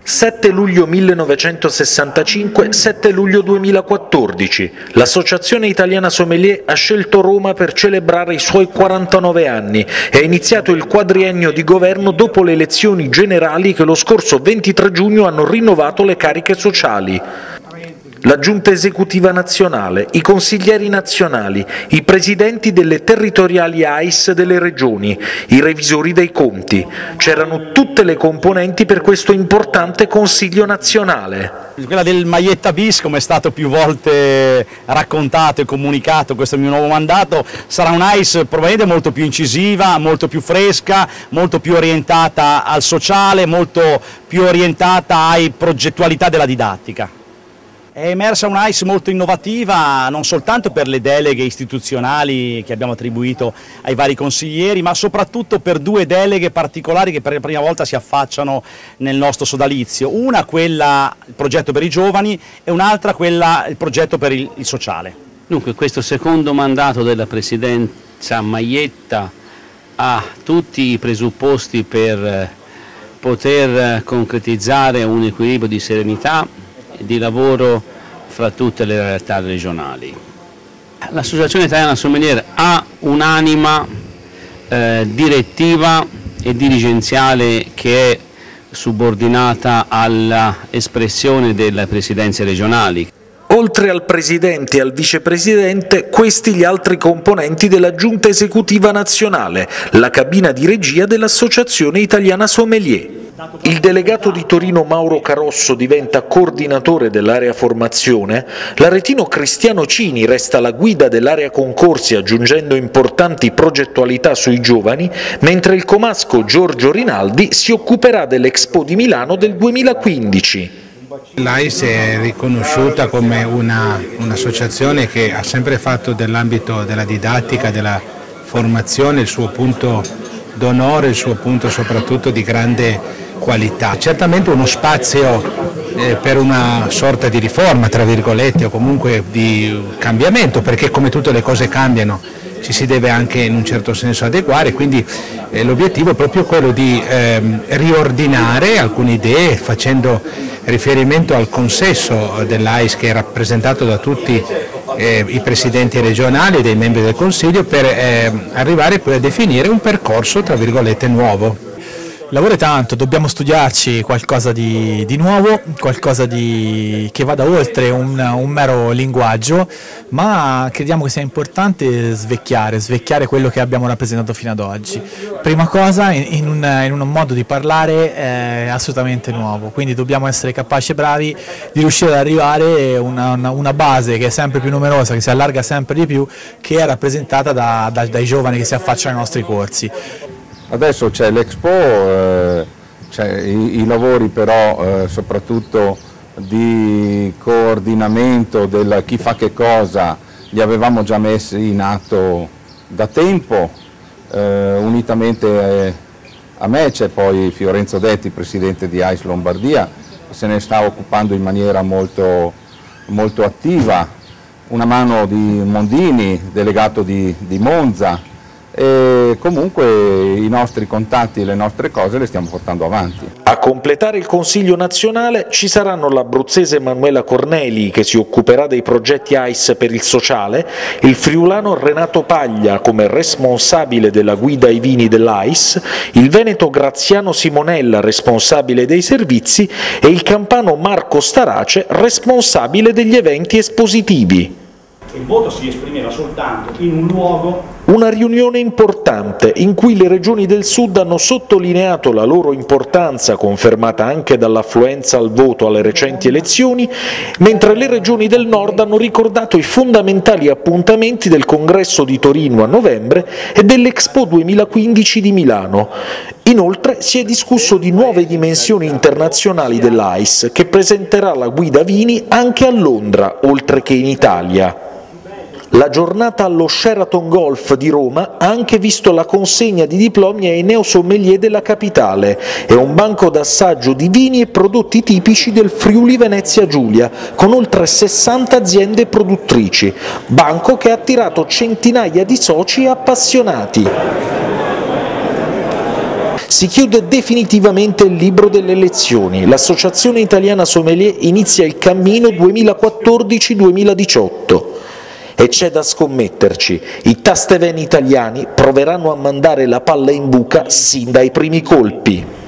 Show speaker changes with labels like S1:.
S1: 7 luglio 1965, 7 luglio 2014. L'Associazione Italiana Sommelier ha scelto Roma per celebrare i suoi 49 anni e ha iniziato il quadriennio di governo dopo le elezioni generali che lo scorso 23 giugno hanno rinnovato le cariche sociali. La Giunta Esecutiva Nazionale, i consiglieri nazionali, i presidenti delle territoriali AIS delle regioni, i revisori dei conti. C'erano tutte le componenti per questo importante Consiglio nazionale.
S2: Quella del Maietta bis, come è stato più volte raccontato e comunicato, questo mio nuovo mandato, sarà un'AIS probabilmente molto più incisiva, molto più fresca, molto più orientata al sociale, molto più orientata alle progettualità della didattica. È emersa un'AIS molto innovativa non soltanto per le deleghe istituzionali che abbiamo attribuito ai vari consiglieri, ma soprattutto per due deleghe particolari che per la prima volta si affacciano nel nostro sodalizio. Una quella il progetto per i giovani e un'altra quella il progetto per il sociale.
S3: Dunque questo secondo mandato della presidenza Maietta ha tutti i presupposti per poter concretizzare un equilibrio di serenità di lavoro fra tutte le realtà regionali. L'Associazione Italiana Sommelier ha un'anima direttiva e dirigenziale che è subordinata all'espressione delle presidenze regionali.
S1: Oltre al Presidente e al Vicepresidente, questi gli altri componenti della Giunta Esecutiva Nazionale, la cabina di regia dell'Associazione Italiana Sommelier. Il delegato di Torino Mauro Carosso diventa coordinatore dell'area formazione, l'aretino Cristiano Cini resta alla guida dell'area concorsi aggiungendo importanti progettualità sui giovani, mentre il comasco Giorgio Rinaldi si occuperà dell'Expo di Milano del 2015.
S4: L'AIS è riconosciuta come un'associazione che ha sempre fatto dell'ambito della didattica, della formazione il suo punto d'onore, il suo punto soprattutto di grande qualità. Certamente uno spazio per una sorta di riforma, tra virgolette, o comunque di cambiamento, perché come tutte le cose cambiano ci si deve anche in un certo senso adeguare, quindi l'obiettivo è proprio quello di riordinare alcune idee facendo riferimento al consesso dell'AIS che è rappresentato da tutti i presidenti regionali e dei membri del Consiglio per arrivare poi a definire un percorso tra virgolette nuovo.
S5: Lavora tanto, dobbiamo studiarci qualcosa di nuovo, qualcosa che vada oltre un mero linguaggio, ma crediamo che sia importante svecchiare quello che abbiamo rappresentato fino ad oggi. Prima cosa in un modo di parlare assolutamente nuovo, quindi dobbiamo essere capaci e bravi di riuscire ad arrivare a una base che è sempre più numerosa, che si allarga sempre di più, che è rappresentata dai giovani che si affacciano ai nostri corsi.
S6: Adesso c'è l'Expo, i lavori però soprattutto di coordinamento del chi fa che cosa li avevamo già messi in atto da tempo, unitamente a me c'è poi Fiorenzo Detti, presidente di AIS Lombardia, che se ne sta occupando in maniera molto attiva, una mano di Mondini, delegato di Monza. E comunque i nostri contatti e le nostre cose le stiamo portando avanti.
S1: A completare il Consiglio nazionale ci saranno l'abruzzese Emanuela Corneli che si occuperà dei progetti AIS per il sociale, il friulano Renato Paglia come responsabile della guida ai vini dell'AIS, il veneto Graziano Simonella responsabile dei servizi e il campano Marco Starace responsabile degli eventi espositivi.
S2: Il voto si esprimeva soltanto in un luogo.
S1: Una riunione importante in cui le regioni del sud hanno sottolineato la loro importanza, confermata anche dall'affluenza al voto alle recenti elezioni, mentre le regioni del nord hanno ricordato i fondamentali appuntamenti del Congresso di Torino a novembre e dell'Expo 2015 di Milano. Inoltre si è discusso di nuove dimensioni internazionali dell'AIS, che presenterà la guida vini anche a Londra, oltre che in Italia. La giornata allo Sheraton Golf di Roma ha anche visto la consegna di diplomi ai neosommelier della capitale e un banco d'assaggio di vini e prodotti tipici del Friuli Venezia Giulia, con oltre 60 aziende produttrici, banco che ha attirato centinaia di soci appassionati. Si chiude definitivamente il libro delle elezioni. L'Associazione Italiana Sommelier inizia il cammino 2014-2018. E c'è da scommetterci, i Tasteven italiani proveranno a mandare la palla in buca sin dai primi colpi.